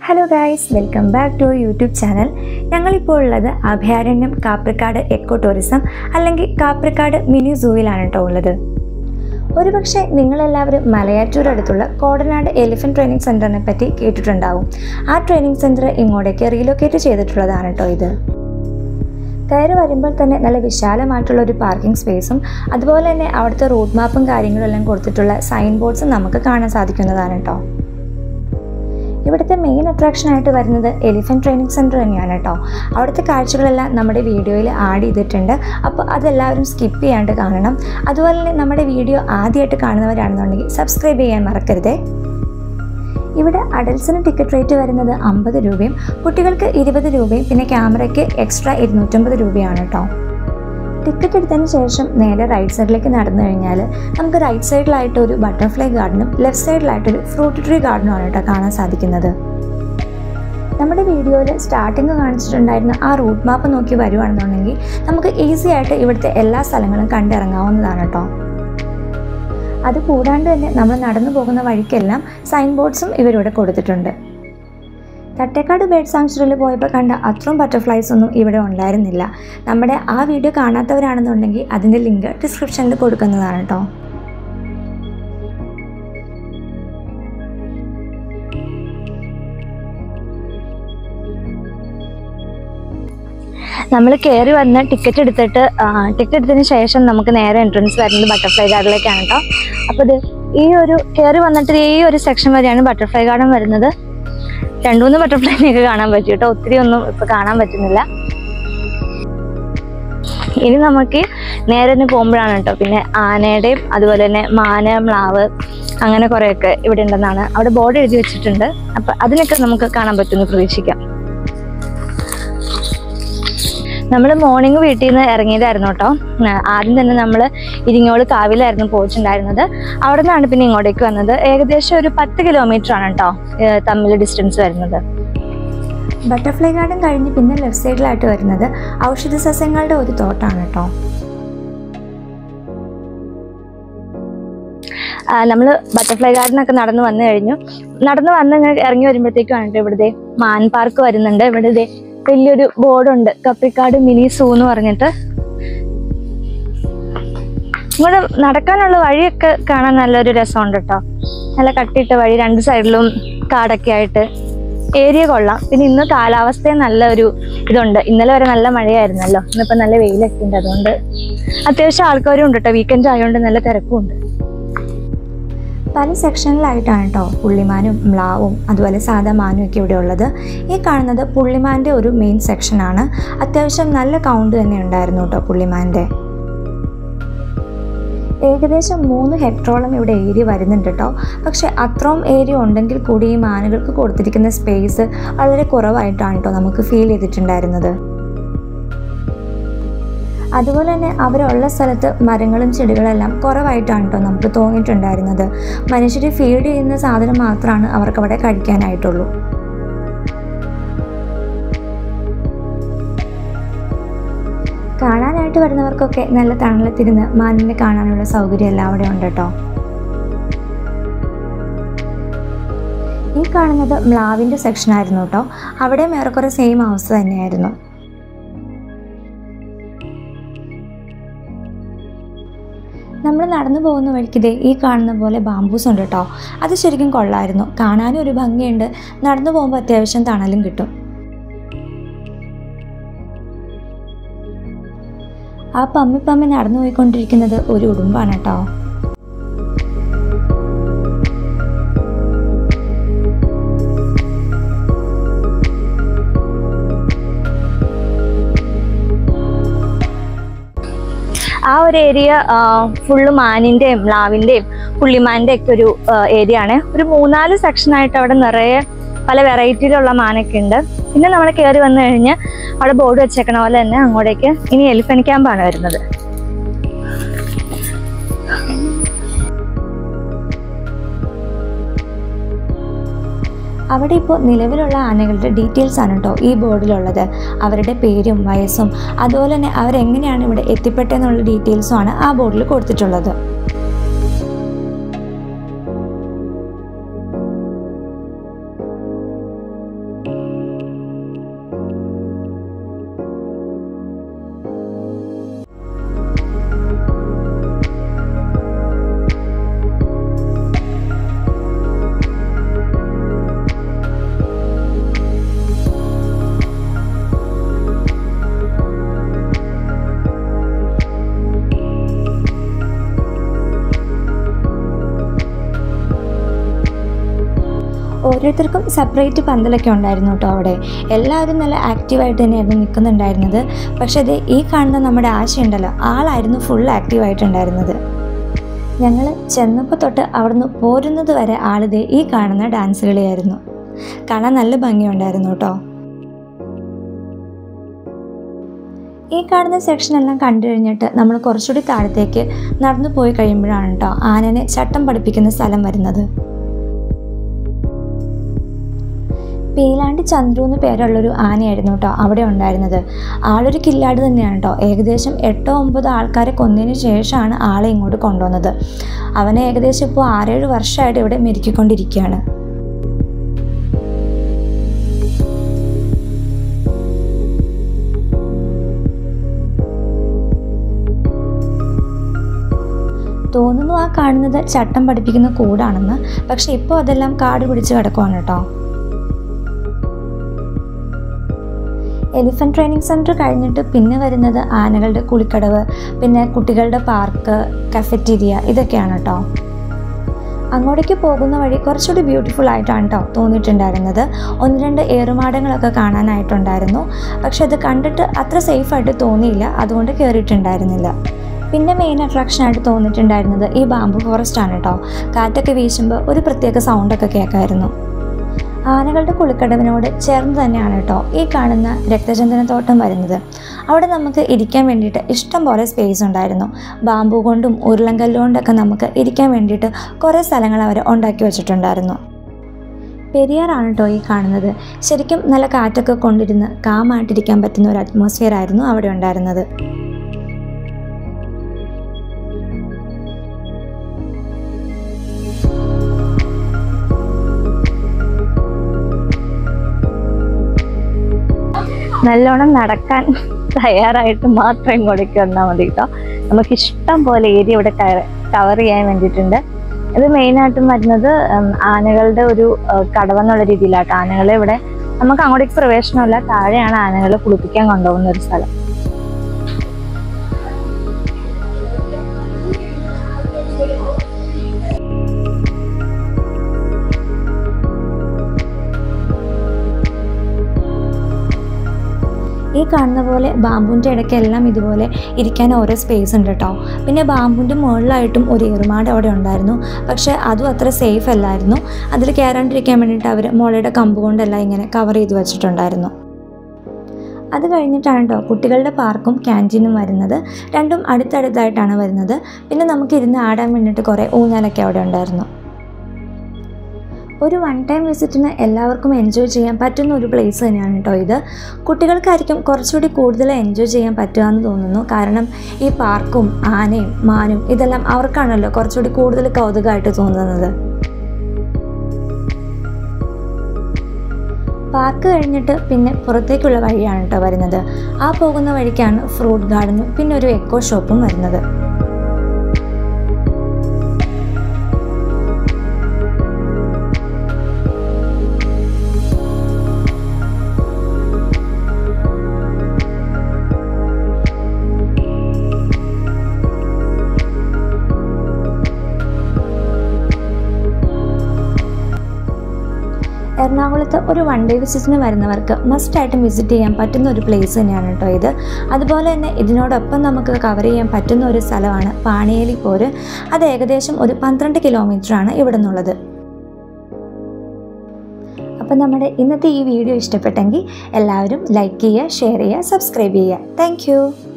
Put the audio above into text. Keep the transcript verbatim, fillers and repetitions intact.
Hello guys, welcome back to our YouTube channel. ഞങ്ങളിപ്പോൾ ഉള്ളത് Abhayaranyam Kaprikkad eco tourism അല്ലെങ്കിൽ Kaprikkad mini സൂവിലാണ് ട്ടോ ഉള്ളത്. ഒരുപക്ഷെ നിങ്ങളെല്ലാവരും മലയാറ്റൂർ അടുത്തുള്ള കോടനാട് എലിഫന്റ് ട്രെയിനിങ് സെന്ററിനെ പറ്റി കേട്ടിട്ടുണ്ടാവും. ആ ട്രെയിനിങ് സെന്റർ ഇങ്ങോട്ടേക്ക് റീലൊക്കേറ്റ് ചെയ്തിട്ടുള്ളതാണ് ട്ടോ ഇത്. കയറി വരുമ്പോൾ തന്നെ നല്ല വിശാലമായിട്ടുള്ള ഒരു പാർക്കിംഗ് സ്പേസും അതുപോലെ തന്നെ അവിടുത്തെ റൂട്ട് മാപ്പും കാര്യങ്ങളെല്ലാം കൊടുത്തിട്ടുള്ള സൈൻ ബോർഡ്സും നമുക്ക് കാണാൻ സാധിക്കുന്നതാണ് ട്ടോ. ഇവിടുത്തെ മെയിൻ അട്രാക്ഷൻ ആയിട്ട് വരുന്നത് എലിഫന്റ് ട്രെയിനിങ് സെൻറ്റർ തന്നെയാണ് കേട്ടോ. അവിടുത്തെ കാഴ്ചകളെല്ലാം നമ്മുടെ വീഡിയോയിൽ ആഡ് ചെയ്തിട്ടുണ്ട്. അപ്പോൾ അതെല്ലാവരും സ്കിപ്പ് ചെയ്യാണ്ട് കാണണം. അതുപോലെ തന്നെ നമ്മുടെ വീഡിയോ ആദ്യമായിട്ട് കാണുന്നവരാണെന്നുണ്ടെങ്കിൽ സബ്സ്ക്രൈബ് ചെയ്യാൻ മറക്കരുതേ. ഇവിടെ അഡൽട്ട്സിന് ടിക്കറ്റ് റേറ്റ് വരുന്നത് അമ്പത് രൂപയും കുട്ടികൾക്ക് ഇരുപത് രൂപയും പിന്നെ ക്യാമറയ്ക്ക് എക്സ്ട്രാ ഇരുന്നൂറ്റമ്പത് രൂപയാണ് കേട്ടോ. ടിക്കറ്റ് എടുത്തതിന് ശേഷം നേരെ റൈറ്റ് സൈഡിലേക്ക് നടന്നു കഴിഞ്ഞാൽ നമുക്ക് റൈറ്റ് സൈഡിലായിട്ട് ഒരു ബട്ടർഫ്ലൈ ഗാർഡനും ലെഫ്റ്റ് സൈഡിലായിട്ടൊരു ഫ്രൂട്ട് ട്രീ ഗാർഡനുമാണ് കേട്ടോ കാണാൻ സാധിക്കുന്നത്. നമ്മുടെ വീഡിയോയിൽ സ്റ്റാർട്ടിങ് കാണിച്ചിട്ടുണ്ടായിരുന്ന ആ റൂട്ട് മാപ്പ് നോക്കി വരുവാണെന്നുണ്ടെങ്കിൽ നമുക്ക് ഈസി ആയിട്ട് ഇവിടുത്തെ എല്ലാ സ്ഥലങ്ങളും കണ്ടിറങ്ങാവുന്നതാണ് കേട്ടോ. അത് കൂടാണ്ട് തന്നെ നമ്മൾ നടന്നു പോകുന്ന വഴിക്കെല്ലാം സൈൻ ബോർഡ്സും ഇവരിവിടെ കൊടുത്തിട്ടുണ്ട്. തട്ടേക്കാട് ബേർഡ് സാങ്ച്വറിയിൽ പോയപ്പോൾ കണ്ട അത്രയും ബട്ടർഫ്ലൈസ് ഒന്നും ഇവിടെ ഉണ്ടായിരുന്നില്ല. നമ്മുടെ ആ വീഡിയോ കാണാത്തവരാണെന്നുണ്ടെങ്കിൽ അതിൻ്റെ ലിങ്ക് ഡിസ്ക്രിപ്ഷനിൽ കൊടുക്കുന്നതാണ് കേട്ടോ. നമ്മൾ കയറി വന്ന് ടിക്കറ്റ് എടുത്തിട്ട് ടിക്കറ്റ് എടുത്തതിന് ശേഷം നമുക്ക് നേരെ എൻട്രൻസ് വരുന്നത് ബട്ടർഫ്ലൈ ഗാർഡനിലേക്കാണ് കേട്ടോ. അപ്പോൾ ഇത് ഈ ഒരു കയറി വന്നിട്ട് ഈ ഒരു സെക്ഷൻ വരെയാണ് ബട്ടർഫ്ലൈ ഗാർഡൻ വരുന്നത്. രണ്ടു മൂന്ന് ബട്ടർഫ്ലൈനെയൊക്കെ കാണാൻ പറ്റും കേട്ടോ, ഒത്തിരി ഒന്നും ഇപ്പൊ കാണാൻ പറ്റുന്നില്ല. ഇനി നമുക്ക് നേരെ തന്നെ പോകുമ്പോഴാണ് കേട്ടോ പിന്നെ ആനയുടെയും അതുപോലെ തന്നെ മാന മ്ലാവ് അങ്ങനെ കുറെയൊക്കെ ഇവിടെ ഉണ്ടെന്നാണ് അവിടെ ബോർഡ് എഴുതി വെച്ചിട്ടുണ്ട്. അപ്പൊ അതിനൊക്കെ നമുക്ക് കാണാൻ പറ്റുമെന്ന് പ്രതീക്ഷിക്കാം. നമ്മൾ മോർണിംഗ് വീട്ടിൽ നിന്ന് ഇറങ്ങിയതായിരുന്നു കേട്ടോ. ആദ്യം തന്നെ നമ്മൾ ഇരിങ്ങോട് കാവിലായിരുന്നു പോയിട്ടുണ്ടായിരുന്നത്. അവിടെ നിന്നാണ് പിന്നെ ഇങ്ങോട്ടേക്ക് വന്നത്. ഏകദേശം ഒരു പത്ത് കിലോമീറ്റർ ആണ് കേട്ടോ തമ്മിൽ ഡിസ്റ്റൻസ് വരുന്നത്. ബട്ടർഫ്ലൈ ഗാർഡൻ കഴിഞ്ഞ് പിന്നെ ലെഫ്റ്റ് സൈഡിലായിട്ട് വരുന്നത് ഔഷധ സസ്യങ്ങളുടെ ഒരു തോട്ടാണ് കേട്ടോ. നമ്മൾ ബട്ടർഫ്ലൈ ഗാർഡനൊക്കെ നടന്നു വന്നു കഴിഞ്ഞു. നടന്നു വന്ന് ഇങ്ങനെ ഇറങ്ങി വരുമ്പോഴത്തേക്കാണ് കേട്ടോ ഇവിടുത്തെ മാൻ പാർക്ക് വരുന്നുണ്ട്. ഇവിടെ വലിയൊരു ബോർഡുണ്ട്, കാപ്രിക്കാട് മിനി സൂ എന്ന് പറഞ്ഞിട്ട്. ഇവിടെ നടക്കാനുള്ള വഴിയൊക്കെ കാണാൻ നല്ലൊരു രസമുണ്ട് കേട്ടോ. നല്ല കട്ടിയിട്ട വഴി, രണ്ട് സൈഡിലും കാടൊക്കെ ആയിട്ട് ഏരിയ കൊള്ളാം. പിന്നെ ഇന്ന് കാലാവസ്ഥയും നല്ലൊരു ഇതുണ്ട്. ഇന്നലെ വരെ നല്ല മഴയായിരുന്നല്ലോ, ഇന്നിപ്പോൾ നല്ല വെയിലൊക്കെ ഉണ്ട്. അതുകൊണ്ട് അത്യാവശ്യം ആൾക്കാരും ഉണ്ട് കേട്ടോ. വീക്കെൻഡ് ആയതുകൊണ്ട് നല്ല തിരക്കും ഉണ്ട്. പല സെക്ഷനിലായിട്ടാണ് കേട്ടോ പുള്ളിമാനും മ്ലാവും അതുപോലെ സാധാ മാനും ഒക്കെ ഇവിടെ ഉള്ളത്. ഈ കാണുന്നത് പുള്ളിമാൻ്റെ ഒരു മെയിൻ സെക്ഷനാണ്. അത്യാവശ്യം നല്ല കൗണ്ട് തന്നെ ഉണ്ടായിരുന്നു കേട്ടോ പുള്ളിമാൻ്റെ. ഏകദേശം മൂന്ന് ഹെക്ടറോളം ഇവിടെ ഏരിയ വരുന്നുണ്ട് കേട്ടോ. പക്ഷെ അത്രയും ഏരിയ ഉണ്ടെങ്കിൽ കൂടി ഈ മാനുകൾക്ക് കൊടുത്തിരിക്കുന്ന സ്പേസ് വളരെ കുറവായിട്ടാണ് കേട്ടോ നമുക്ക് ഫീൽ ചെയ്തിട്ടുണ്ടായിരുന്നത്. അതുപോലെ തന്നെ അവരുള്ള സ്ഥലത്ത് മരങ്ങളും ചെടികളെല്ലാം കുറവായിട്ടാണ് കേട്ടോ നമുക്ക് തോന്നിയിട്ടുണ്ടായിരുന്നത്. മനുഷ്യർ ഫീഡ് ചെയ്യുന്ന സാധനം മാത്രമാണ് അവർക്കവിടെ കഴിക്കാനായിട്ടുള്ളൂ. കാണാനായിട്ട് വരുന്നവർക്കൊക്കെ നല്ല തണലത്തിരുന്ന് മാനിനെ കാണാനുള്ള സൗകര്യം എല്ലാം അവിടെ ഉണ്ട് കേട്ടോ. ഈ കാണുന്നത് മ്ലാവിൻ്റെ സെക്ഷനായിരുന്നു കേട്ടോ. അവിടെ ഏറെക്കുറെ സെയിം അവസ്ഥ തന്നെയായിരുന്നു. നമ്മൾ നടന്നു പോകുന്ന വഴിക്കിതേ ഈ കാണുന്ന പോലെ ബാംബൂസ് ഉണ്ട് കേട്ടോ. അത് ശരിക്കും കൊള്ളായിരുന്നു. കാണാനും ഒരു ഭംഗിയുണ്ട്. നടന്നു പോകുമ്പോൾ അത്യാവശ്യം തണലും കിട്ടും. ആ പമ്മി പമ്മി നടന്നു പോയിക്കൊണ്ടിരിക്കുന്നത് ഒരു ഉടുമ്പാണ് കേട്ടോ. ആ ഒരു ഏരിയ ഫുള്ള് മാനിൻ്റെയും മ്ലാവിൻ്റെയും പുള്ളിമാൻ്റെ ഒക്കെ ഒരു ഏരിയ ആണ്. ഒരു മൂന്നാല് സെക്ഷനായിട്ട് അവിടെ നിറയെ പല വെറൈറ്റിയിലുള്ള മാനൊക്കെ ഉണ്ട്. പിന്നെ നമ്മൾ കയറി വന്നു കഴിഞ്ഞ് അവിടെ ബോർഡ് വെച്ചേക്കണ പോലെ തന്നെ അങ്ങോട്ടേക്ക് ഇനി എലിഫന്റ് ക്യാമ്പാണ് വരുന്നത്. അവിടെ ഇപ്പോൾ നിലവിലുള്ള ആനകളുടെ ഡീറ്റെയിൽസ് ആണ് കേട്ടോ ഈ ബോർഡിലുള്ളത്. അവരുടെ പേരും വയസ്സും അതുപോലെ തന്നെ അവരെങ്ങനെയാണ് ഇവിടെ എത്തിപ്പെട്ടതെന്നുള്ള ഡീറ്റെയിൽസും ആണ് ആ ബോർഡിൽ കൊടുത്തിട്ടുള്ളത്. ഓരോരുത്തർക്കും സെപ്പറേറ്റ് പന്തലൊക്കെ ഉണ്ടായിരുന്നു കേട്ടോ അവിടെ. എല്ലാവരും നല്ല ആക്റ്റീവായിട്ട് തന്നെയായിരുന്നു നിൽക്കുന്നുണ്ടായിരുന്നത്. പക്ഷേ അത് ഈ കാണുന്ന നമ്മുടെ ആശയുണ്ടല്ലോ, ആളായിരുന്നു ഫുൾ ആക്റ്റീവായിട്ടുണ്ടായിരുന്നത്. ഞങ്ങൾ ചെന്നപ്പോൾ തൊട്ട് അവിടുന്ന് പോരുന്നത് വരെ ആളിതേ ഈ കാണുന്ന ഡാൻസ് കളിയായിരുന്നു. കാണാൻ നല്ല ഭംഗിയുണ്ടായിരുന്നു കേട്ടോ. ഈ കാണുന്ന സെക്ഷനെല്ലാം കണ്ടു കഴിഞ്ഞിട്ട് നമ്മൾ കുറച്ചുകൂടി താഴത്തേക്ക് നടന്നു പോയി കഴിയുമ്പോഴാണ് കേട്ടോ ആനനെ ചട്ടം പഠിപ്പിക്കുന്ന സ്ഥലം വരുന്നത്. പീലാണ്ടി ചന്ദ്രു എന്ന് പേരുള്ളൊരു ആനയായിരുന്നു കേട്ടോ അവിടെ ഉണ്ടായിരുന്നത്. ആളൊരു കില്ലാടി തന്നെയാണ് കേട്ടോ. ഏകദേശം എട്ടോ ഒമ്പതോ ആൾക്കാരെ കൊന്നതിന് ശേഷമാണ് ആളെ ഇങ്ങോട്ട് കൊണ്ടുവന്നത്. അവനെ ഏകദേശം ഇപ്പോൾ ആറേഴ് വർഷമായിട്ട് ഇവിടെ മെരുക്കിക്കൊണ്ടിരിക്കുകയാണ്. തോന്നുന്നു ആ കാണുന്നത് ചട്ടം പഠിപ്പിക്കുന്ന കൂടാണെന്ന്. പക്ഷെ ഇപ്പോൾ അതെല്ലാം കാട് പിടിച്ച് കിടക്കുവാണ് കേട്ടോ. എലിഫൻറ്റ് ട്രെയിനിങ് സെൻറ്റർ കഴിഞ്ഞിട്ട് പിന്നെ വരുന്നത് ആനകളുടെ കുളിക്കടവ്, പിന്നെ കുട്ടികളുടെ പാർക്ക്, കഫറ്റീരിയ, ഇതൊക്കെയാണ് കേട്ടോ. അങ്ങോട്ടേക്ക് പോകുന്ന വഴി കുറച്ചുകൂടി ബ്യൂട്ടിഫുൾ ആയിട്ടാണ് കേട്ടോ തോന്നിയിട്ടുണ്ടായിരുന്നത്. ഒന്ന് രണ്ട് ഏറുമാടങ്ങളൊക്കെ കാണാനായിട്ടുണ്ടായിരുന്നു. പക്ഷെ അത് കണ്ടിട്ട് അത്ര സേഫായിട്ട് തോന്നിയില്ല, അതുകൊണ്ട് കയറിയിട്ടുണ്ടായിരുന്നില്ല. പിന്നെ മെയിൻ അട്രാക്ഷനായിട്ട് തോന്നിയിട്ടുണ്ടായിരുന്നത് ഈ ബാംബു ഫോറസ്റ്റ് ആണ് കേട്ടോ. കാറ്റൊക്കെ വീശുമ്പോൾ ഒരു പ്രത്യേക സൗണ്ടൊക്കെ കേൾക്കായിരുന്നു. ആനകളുടെ കുളിക്കടവിനോട് ചേർന്ന് തന്നെയാണ് കേട്ടോ ഈ കാണുന്ന രക്തചന്ദനത്തോട്ടം വരുന്നത്. അവിടെ നമുക്ക് ഇരിക്കാൻ വേണ്ടിയിട്ട് ഇഷ്ടം പോലെ സ്പേസ് ഉണ്ടായിരുന്നു. ബാംബു കൊണ്ടും ഉരുളങ്കല്ല് കൊണ്ടൊക്കെ നമുക്ക് ഇരിക്കാൻ വേണ്ടിയിട്ട് കുറേ സ്ഥലങ്ങൾ അവർ ഉണ്ടാക്കി വെച്ചിട്ടുണ്ടായിരുന്നു. പെരിയാറാണ് കേട്ടോ ഈ കാണുന്നത്. ശരിക്കും നല്ല കാറ്റൊക്കെ കൊണ്ടിരുന്ന് കാമായിട്ടിരിക്കാൻ പറ്റുന്ന ഒരു അറ്റ്മോസ്ഫിയർ ആയിരുന്നു അവിടെ ഉണ്ടായിരുന്നത്. നല്ലോണം നടക്കാൻ തയ്യാറായിട്ട് മാത്രം ഇങ്ങോട്ടേക്ക് വന്നാൽ മതി കേട്ടോ. നമുക്ക് ഇഷ്ടം പോലെ ഏരിയ ഇവിടെ കവർ ചെയ്യാൻ വേണ്ടിയിട്ടുണ്ട്. ഇത് മെയിനായിട്ടും വരുന്നത് ആനകളുടെ ഒരു കടവെന്നുള്ള രീതിയിലാട്ടോ. ആനകളെ ഇവിടെ നമുക്ക് അങ്ങോട്ടേക്ക് പ്രവേശനമില്ല, താഴെയാണ് ആനകളെ കുളിപ്പിക്കാൻ കൊണ്ടുപോകുന്ന ഒരു സ്ഥലം. ഈ കാണുന്ന പോലെ ബാമ്പുവിൻ്റെ ഇടയ്ക്കെല്ലാം ഇതുപോലെ ഇരിക്കാൻ ഓരോ സ്പേസ് ഉണ്ട് കേട്ടോ. പിന്നെ ബാമ്പുവിൻ്റെ മുകളിലായിട്ടും ഒരു ഏറുമാട് അവിടെ ഉണ്ടായിരുന്നു. പക്ഷേ അതും അത്ര സേഫ് അല്ലായിരുന്നു. അതിൽ കയറാണ്ടിരിക്കാൻ വേണ്ടിയിട്ട് അവർ മുളയുടെ കമ്പ് കൊണ്ടെല്ലാം ഇങ്ങനെ കവർ ചെയ്ത് വെച്ചിട്ടുണ്ടായിരുന്നു. അത് കഴിഞ്ഞിട്ടാണ് കേട്ടോ കുട്ടികളുടെ പാർക്കും ക്യാൻറ്റീനും വരുന്നത്. രണ്ടും അടുത്തടുത്തായിട്ടാണ് വരുന്നത്. പിന്നെ നമുക്ക് ഇരുന്ന് ആടാൻ വേണ്ടിയിട്ട് കുറേ ഊഞ്ഞാലൊക്കെ അവിടെ ഉണ്ടായിരുന്നു. ഒരു വൺ ടൈം വിസിറ്റിന് എല്ലാവർക്കും എൻജോയ് ചെയ്യാൻ പറ്റുന്ന ഒരു പ്ലേസ് തന്നെയാണ് കേട്ടോ ഇത്. കുട്ടികൾക്കായിരിക്കും കുറച്ചുകൂടി കൂടുതൽ എൻജോയ് ചെയ്യാൻ പറ്റുക എന്ന് തോന്നുന്നു. കാരണം ഈ പാർക്കും ആനയും മാനും ഇതെല്ലാം അവർക്കാണല്ലോ കുറച്ചുകൂടി കൂടുതൽ കൗതുകമായിട്ട് തോന്നുന്നത്. പാർക്ക് കഴിഞ്ഞിട്ട് പിന്നെ പുറത്തേക്കുള്ള വഴിയാണ് കേട്ടോ വരുന്നത്. ആ പോകുന്ന വഴിക്കാണ് ഫ്രൂട്ട് ഗാർഡനും പിന്നെ ഒരു എക്കോ ഷോപ്പും വരുന്നത്. എറണാകുളത്ത് ഒരു വൺ ഡേ വിസിറ്റിന് വരുന്നവർക്ക് മസ്റ്റായിട്ടും വിസിറ്റ് ചെയ്യാൻ പറ്റുന്ന ഒരു പ്ലേസ് തന്നെയാണ് കേട്ടോ ഇത്. അതുപോലെ തന്നെ ഇതിനോടൊപ്പം നമുക്ക് കവർ ചെയ്യാൻ പറ്റുന്ന ഒരു സ്ഥലമാണ് പാണിയേലി പോര്. അത് ഏകദേശം ഒരു പന്ത്രണ്ട് കിലോമീറ്ററാണ് ഇവിടെ നിന്നുള്ളത്. അപ്പം നമ്മുടെ ഇന്നത്തെ ഈ വീഡിയോ ഇഷ്ടപ്പെട്ടെങ്കിൽ എല്ലാവരും ലൈക്ക് ചെയ്യുക, ഷെയർ ചെയ്യുക, സബ്സ്ക്രൈബ് ചെയ്യുക. താങ്ക്